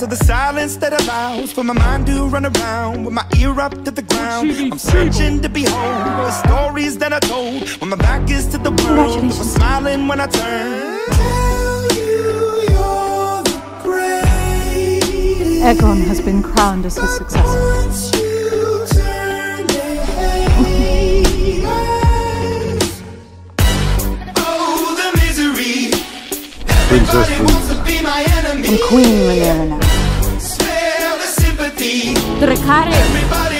to the silence that allows for my mind to run around with my ear up to the ground. I'm searching to behold the stories that I told when my back is to the world. I'm smiling when I turn. Tell you you're the greatest. Egon has been crowned as his successor. Once you turn their heads. Oh, the misery. Everybody wants to be my enemy. And Queen Rhaenyra now. Smell the sympathy. Drekare.